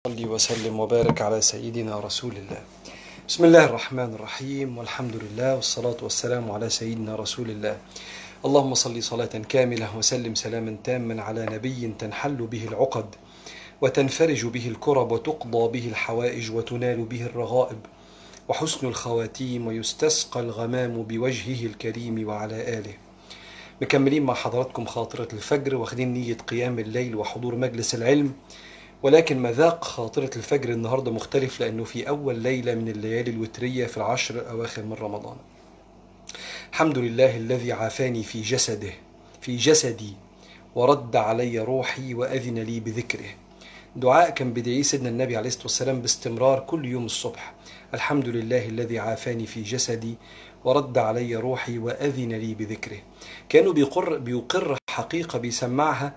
صلي وسلم وبارك على سيدنا رسول الله. بسم الله الرحمن الرحيم، والحمد لله والصلاة والسلام على سيدنا رسول الله. اللهم صل صلاة كاملة وسلم سلاما تاما على نبي تنحل به العقد وتنفرج به الكرب وتقضى به الحوائج وتنال به الرغائب وحسن الخواتيم ويستسقى الغمام بوجهه الكريم وعلى آله. مكملين مع حضراتكم خاطرة الفجر، واخدين نية قيام الليل وحضور مجلس العلم، ولكن مذاق خاطرة الفجر النهاردة مختلف لأنه في أول ليلة من الليالي الوترية في العشر الأواخر من رمضان. الحمد لله الذي عافاني في جسدي ورد علي روحي وأذن لي بذكره. دعاء كان بدعي سيدنا النبي عليه الصلاة والسلام باستمرار كل يوم الصبح: الحمد لله الذي عافاني في جسدي ورد علي روحي وأذن لي بذكره. كانوا بيقر حقيقة بيسمعها،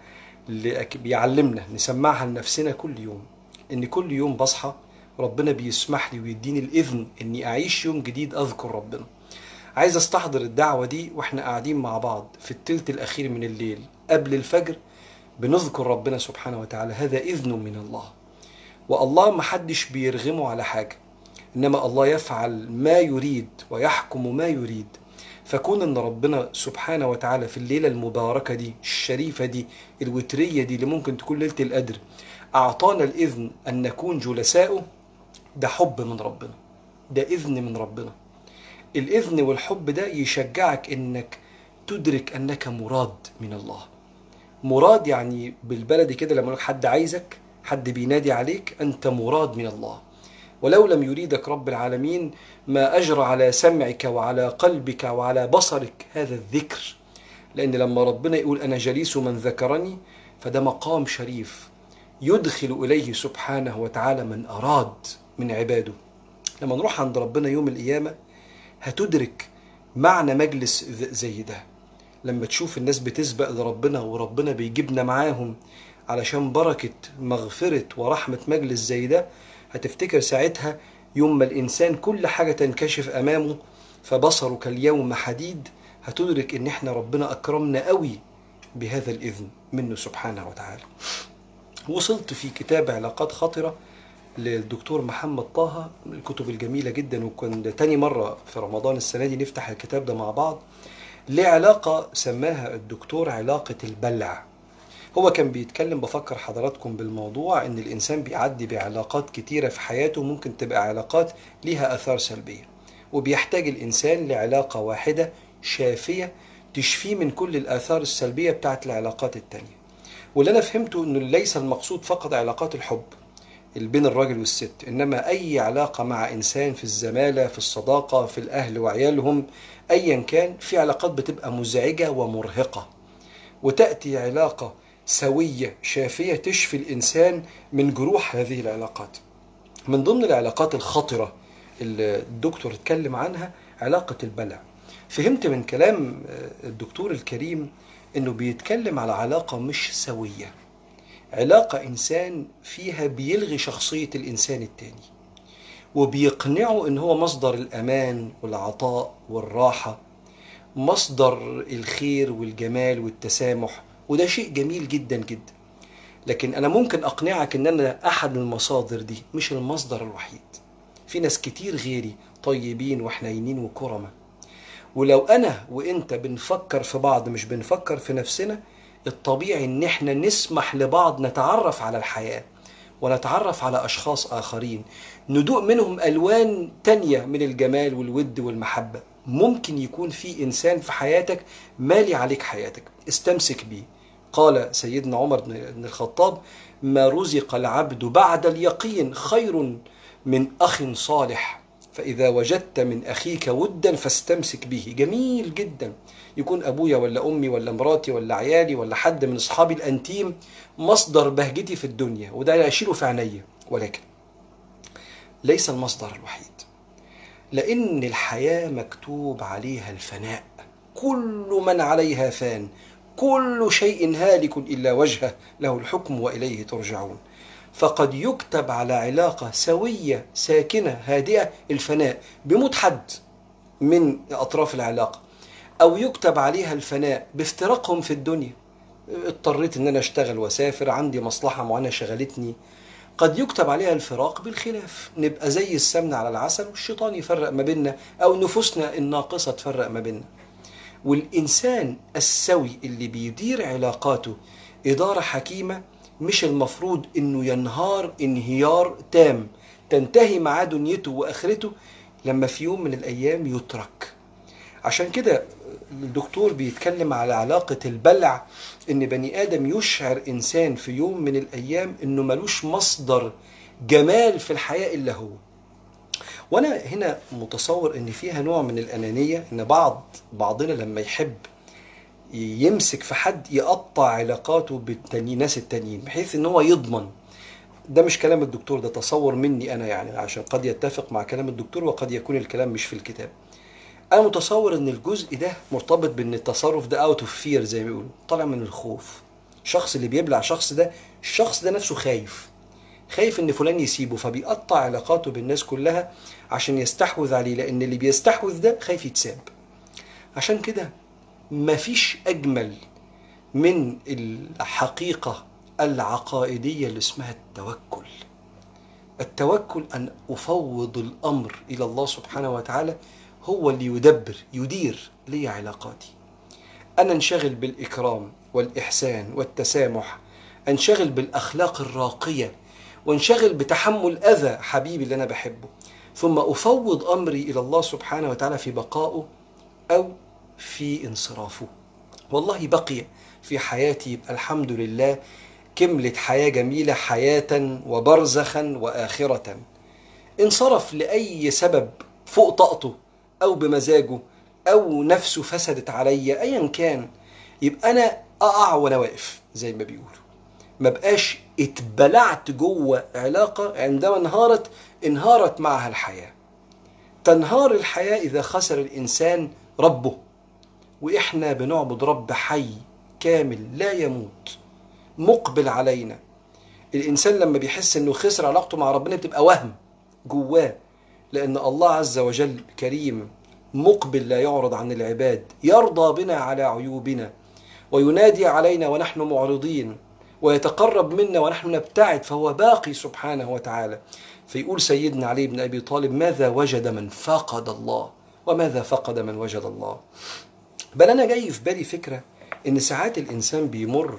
بيعلمنا نسمعها لنفسنا كل يوم، ان كل يوم بصحى ربنا بيسمح لي ويديني الاذن اني اعيش يوم جديد اذكر ربنا. عايز استحضر الدعوة دي واحنا قاعدين مع بعض في الثلث الاخير من الليل قبل الفجر بنذكر ربنا سبحانه وتعالى. هذا اذن من الله، والله محدش بيرغمه على حاجة، انما الله يفعل ما يريد ويحكم ما يريد. فكون ان ربنا سبحانه وتعالى في الليلة المباركة دي الشريفة دي الوترية دي اللي ممكن تكون ليلة القدر اعطانا الاذن ان نكون جلساؤه، ده حب من ربنا، ده اذن من ربنا. الاذن والحب ده يشجعك انك تدرك انك مراد من الله. مراد يعني بالبلدي كده لما يقولك حد عايزك، حد بينادي عليك، انت مراد من الله. ولو لم يريدك رب العالمين ما أجرى على سمعك وعلى قلبك وعلى بصرك هذا الذكر. لأن لما ربنا يقول أنا جليس من ذكرني، فده مقام شريف يدخل إليه سبحانه وتعالى من أراد من عباده. لما نروح عند ربنا يوم القيامة هتدرك معنى مجلس زي ده. لما تشوف الناس بتسبق لربنا وربنا بيجيبنا معاهم علشان بركة مغفرة ورحمة مجلس زي ده، هتفتكر ساعتها يوم ما الإنسان كل حاجة تنكشف أمامه فبصرك اليوم حديد، هتدرك إن إحنا ربنا أكرمنا قوي بهذا الإذن منه سبحانه وتعالى. وصلت في كتاب علاقات خطرة للدكتور محمد طه، الكتب الجميلة جدا، وكان تاني مرة في رمضان السنة دي نفتح الكتاب ده مع بعض. لعلاقة سماها الدكتور علاقة البلع. هو كان بيتكلم، بفكر حضراتكم بالموضوع، ان الانسان بيعدي بعلاقات كتيرة في حياته ممكن تبقى علاقات ليها اثار سلبية، وبيحتاج الانسان لعلاقة واحدة شافية تشفيه من كل الاثار السلبية بتاعت العلاقات التانية. واللي انا فهمته انه ليس المقصود فقط علاقات الحب بين الراجل والست، انما اي علاقة مع انسان، في الزمالة، في الصداقة، في الاهل وعيالهم، ايا كان، في علاقات بتبقى مزعجة ومرهقة، وتأتي علاقة سوية شافية تشفي الإنسان من جروح هذه العلاقات. من ضمن العلاقات الخطرة اللي الدكتور اتكلم عنها علاقة البلع. فهمت من كلام الدكتور الكريم انه بيتكلم على علاقة مش سوية، علاقة إنسان فيها بيلغي شخصية الإنسان التاني وبيقنعه ان هو مصدر الأمان والعطاء والراحة، مصدر الخير والجمال والتسامح، وده شيء جميل جدا جدا. لكن أنا ممكن أقنعك أن أنا أحد المصادر دي، مش المصدر الوحيد. في ناس كتير غيري طيبين وحنينين وكرمة، ولو أنا وإنت بنفكر في بعض مش بنفكر في نفسنا، الطبيعي أن احنا نسمح لبعض نتعرف على الحياة ونتعرف على أشخاص آخرين، ندوق منهم ألوان تانية من الجمال والود والمحبة. ممكن يكون في إنسان في حياتك مالي عليك حياتك، استمسك بيه. قال سيدنا عمر بن الخطاب: ما رزق العبد بعد اليقين خير من أخ صالح، فإذا وجدت من أخيك ودا فاستمسك به. جميل جدا يكون أبويا ولا أمي ولا مراتي ولا عيالي ولا حد من أصحابي الأنتيم مصدر بهجتي في الدنيا، وده أشيله في عينيا، ولكن ليس المصدر الوحيد. لأن الحياة مكتوب عليها الفناء، كل من عليها فان، كل شيء هالك إلا وجهه له الحكم وإليه ترجعون. فقد يكتب على علاقة سوية ساكنة هادئة الفناء بموت حد من أطراف العلاقة، أو يكتب عليها الفناء بافتراقهم في الدنيا. اضطريت ان انا اشتغل واسافر، عندي مصلحة معينة شغلتني، قد يكتب عليها الفراق بالخلاف، نبقى زي السمن على العسل والشيطان يفرق ما بيننا، أو نفوسنا الناقصة تفرق ما بيننا. والإنسان السوي اللي بيدير علاقاته إدارة حكيمة مش المفروض إنه ينهار انهيار تام تنتهي معاه دنيته وآخرته لما في يوم من الأيام يترك. عشان كده الدكتور بيتكلم على علاقة البلع، إن بني آدم يشعر إنسان في يوم من الأيام إنه ملوش مصدر جمال في الحياة إلا هو. وأنا هنا متصور إن فيها نوع من الأنانية، إن بعضنا لما يحب يمسك في حد يقطع علاقاته بالناس التانيين بحيث إن هو يضمن. ده مش كلام الدكتور، ده تصور مني أنا يعني، عشان قد يتفق مع كلام الدكتور وقد يكون الكلام مش في الكتاب. أنا متصور إن الجزء ده مرتبط بإن التصرف ده أوت أوف فير زي ما بيقولوا، طالع من الخوف. الشخص اللي بيبلع الشخص ده نفسه خايف إن فلان يسيبه، فبيقطع علاقاته بالناس كلها عشان يستحوذ عليه، لأن اللي بيستحوذ ده خايف يتساب. عشان كده مفيش أجمل من الحقيقة العقائدية اللي اسمها التوكل. التوكل أن أفوض الأمر إلى الله سبحانه وتعالى، هو اللي يدير لي علاقاتي. أنا انشغل بالإكرام والإحسان والتسامح، انشغل بالأخلاق الراقية، وانشغل بتحمل أذى حبيبي اللي أنا بحبه، ثم أفوض أمري إلى الله سبحانه وتعالى في بقائه أو في انصرافه. والله بقي في حياتي يبقى الحمد لله كملت حياة جميلة، حياة وبرزخا وآخرة. انصرف لأي سبب فوق طاقته أو بمزاجه أو نفسه فسدت عليا أيا كان، يبقى أنا أقع وأنا واقف زي ما بيقولوا، ما بقاش اتبلعت جوه علاقة عندما انهارت معها الحياة. تنهار الحياة إذا خسر الإنسان ربه، وإحنا بنعبد رب حي كامل لا يموت مقبل علينا. الإنسان لما بيحس إنه خسر علاقته مع ربنا بتبقى وهم جواه، لأن الله عز وجل كريم مقبل لا يعرض عن العباد، يرضى بنا على عيوبنا، وينادي علينا ونحن معرضين، ويتقرب منا ونحن نبتعد، فهو باقي سبحانه وتعالى. فيقول سيدنا علي بن أبي طالب: ماذا وجد من فقد الله وماذا فقد من وجد الله. بل أنا جاي في بالي فكرة إن ساعات الإنسان بيمر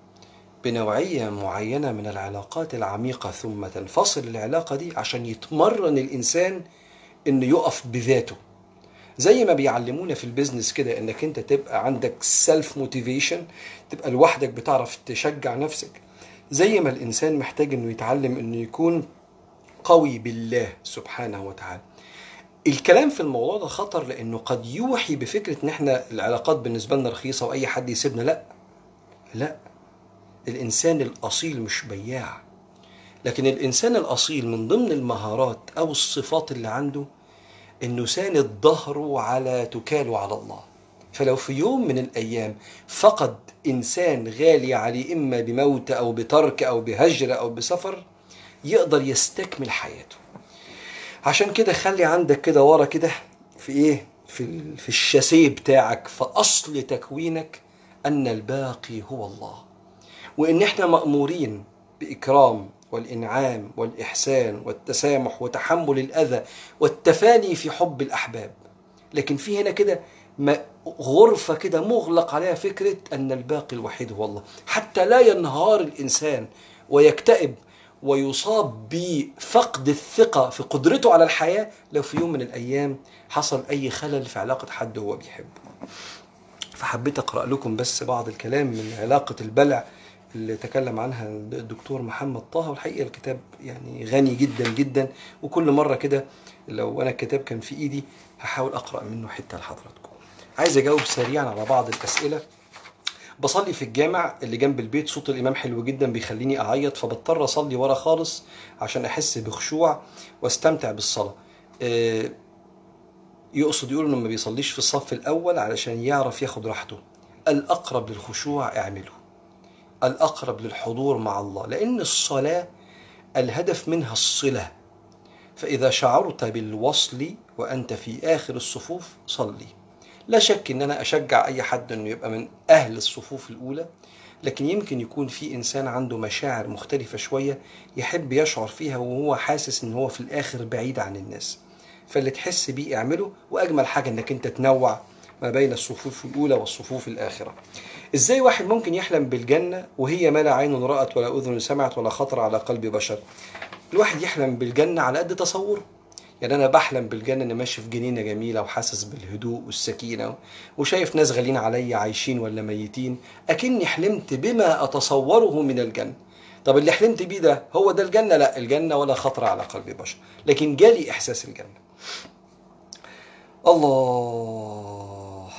بنوعية معينة من العلاقات العميقة ثم تنفصل العلاقة دي عشان يتمرن الإنسان إنه يقف بذاته. زي ما بيعلمونا في البيزنس كده، إنك أنت تبقى عندك سيلف موتيفيشن، تبقى لوحدك بتعرف تشجع نفسك. زي ما الإنسان محتاج إنه يتعلم إنه يكون قوي بالله سبحانه وتعالى. الكلام في الموضوع ده خطر، لأنه قد يوحي بفكرة إن إحنا العلاقات بالنسبة لنا رخيصة وأي حد يسيبنا. لا، الإنسان الأصيل مش بياع، لكن الإنسان الأصيل من ضمن المهارات أو الصفات اللي عنده إنه ساند ظهره على توكاله على الله. فلو في يوم من الأيام فقد إنسان غالي عليه، إما بموت أو بترك أو بهجر أو بسفر، يقدر يستكمل حياته. عشان كده خلي عندك كده ورا كده في إيه، في الشاسيه بتاعك، في أصل تكوينك، أن الباقي هو الله، وإن إحنا مأمورين بإكرام والإنعام والإحسان والتسامح وتحمل الأذى والتفاني في حب الأحباب. لكن في هنا كده غرفة كده مغلق عليها فكرة أن الباقي الوحيد هو الله، حتى لا ينهار الإنسان ويكتئب ويصاب بفقد الثقة في قدرته على الحياة لو في يوم من الأيام حصل أي خلل في علاقة حد هو بيحبه. فحبيت أقرأ لكم بس بعض الكلام من علاقة البلع اللي تكلم عنها الدكتور محمد طه. والحقيقة الكتاب يعني غني جدا جدا، وكل مرة كده لو أنا الكتاب كان في إيدي هحاول أقرأ منه حتة لحضراتكم. عايز أجاوب سريعا على بعض الأسئلة. بصلي في الجامع اللي جنب البيت، صوت الإمام حلو جدا بيخليني أعيط، فبضطر أصلي ورا خالص عشان أحس بخشوع واستمتع بالصلاة. يقول إنه ما بيصليش في الصف الأول علشان يعرف ياخد راحته. الأقرب للخشوع اعمله، الأقرب للحضور مع الله، لأن الصلاة الهدف منها الصلة. فإذا شعرت بالوصل وأنت في آخر الصفوف صلي. لا شك أن أنا أشجع أي حد أنه يبقى من أهل الصفوف الأولى، لكن يمكن يكون في إنسان عنده مشاعر مختلفة شوية يحب يشعر فيها وهو حاسس إن هو في الآخر بعيد عن الناس. فاللي تحس بيه اعمله، وأجمل حاجة إنك أنت تنوع ما بين الصفوف الأولى والصفوف الآخرة. إزاي واحد ممكن يحلم بالجنة وهي ما لا عين رأت ولا أذن سمعت ولا خطر على قلب بشر؟ الواحد يحلم بالجنة على قد تصوره. يعني أنا بحلم بالجنة إني ماشي في جنينة جميلة وحاسس بالهدوء والسكينة وشايف ناس غالين عليا عايشين ولا ميتين، أكني حلمت بما أتصوره من الجنة. طب اللي حلمت بيه ده هو ده الجنة؟ لا، الجنة ولا خطر على قلب بشر، لكن جالي إحساس الجنة. الله.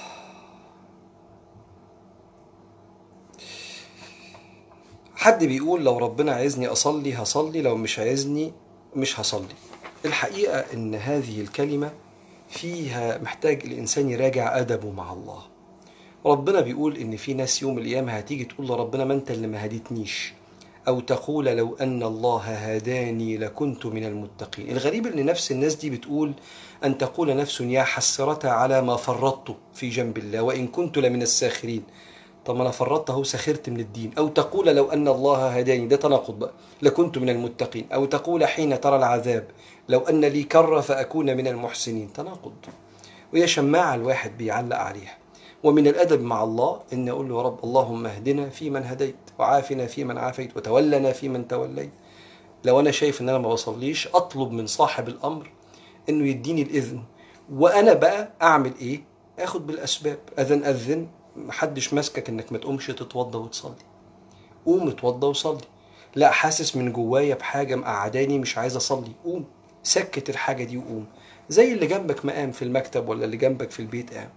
حد بيقول لو ربنا عايزني أصلي هصلي، لو مش عايزني مش هصلي. الحقيقة إن هذه الكلمة فيها محتاج الإنسان يراجع أدبه مع الله. ربنا بيقول إن في ناس يوم القيامة هتيجي تقول لربنا ما أنت اللي ما هديتنيش، أو تقول لو أن الله هداني لكنت من المتقين. الغريب إن نفس الناس دي بتقول أن تقول نفس يا حسرة على ما فرطت في جنب الله وإن كنت لمن الساخرين. طب ما أنا فرطت أهو، سخرت من الدين. أو تقول لو أن الله هداني، ده تناقض بقى، لكنت من المتقين. أو تقول حين ترى العذاب لو أن لي كرة فأكون من المحسنين، تناقض. وهي شماعة الواحد بيعلق عليها. ومن الأدب مع الله إن أقول له يا رب اللهم اهدنا فيمن هديت، وعافنا فيمن عافيت، وتولنا فيمن توليت. لو أنا شايف إن أنا ما بصليش، أطلب من صاحب الأمر إنه يديني الإذن، وأنا بقى أعمل إيه؟ آخد بالأسباب. أذن محدش ماسكك إنك ما تقومش تتوضى وتصلي، قوم اتوضى وصلي. لا، حاسس من جوايا بحاجة مقعداني مش عايز أصلي، قوم سكت الحاجة دي وقوم. زي اللي جنبك ما قام في المكتب ولا اللي جنبك في البيت قام.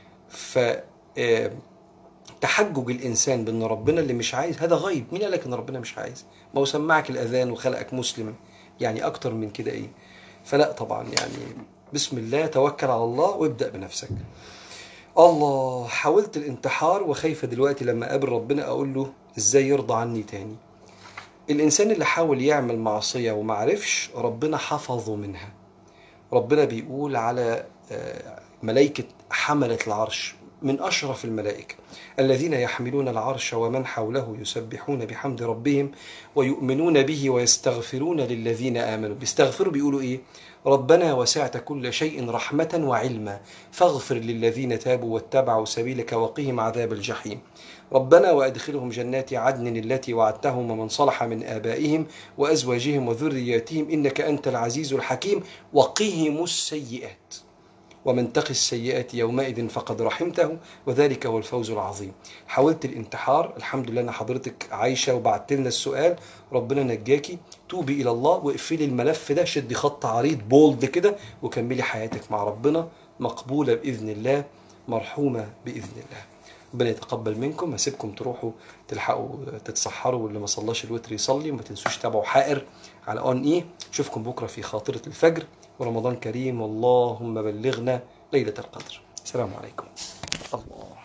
فتحجج الإنسان بأن ربنا اللي مش عايز هذا غيب. مين قالك أن ربنا مش عايز؟ ما هو سمعك الأذان وخلقك مسلما، يعني أكتر من كده إيه؟ فلا طبعا، يعني بسم الله، توكل على الله وابدأ بنفسك. الله، حاولت الانتحار وخايفة دلوقتي لما أقابل ربنا أقول له إزاي يرضى عني تاني. الإنسان اللي حاول يعمل معصية ومعرفش، ربنا حفظه منها. ربنا بيقول على ملائكة حملة العرش من أشرف الملائكة الذين يحملون العرش ومن حوله يسبحون بحمد ربهم ويؤمنون به ويستغفرون للذين آمنوا. بيستغفروا بيقولوا إيه؟ ربنا وسعت كل شيء رحمة وعلما فاغفر للذين تابوا واتبعوا سبيلك وقهم عذاب الجحيم. ربنا وأدخلهم جنات عدن التي وعدتهم ومن صلح من آبائهم وأزواجهم وذرياتهم إنك أنت العزيز الحكيم وقهم السيئات ومن تق السيئات يومئذ فقد رحمته وذلك هو الفوز العظيم. حاولت الانتحار، الحمد لله أن حضرتك عايشة وبعت لنا السؤال، ربنا نجاكي. توبي إلى الله واقفلي الملف ده، شدي خط عريض بولد كده وكملي حياتك مع ربنا، مقبولة بإذن الله، مرحومة بإذن الله. ربنا يتقبل منكم. هسيبكم تروحوا تلحقوا تتسحروا، واللي ما صلاش الوتر يصلي، وما تنسوش تتابعوا حائر على اون ايه. اشوفكم بكره في خاطرة الفجر، ورمضان كريم، واللهم بلغنا ليلة القدر. السلام عليكم. الله.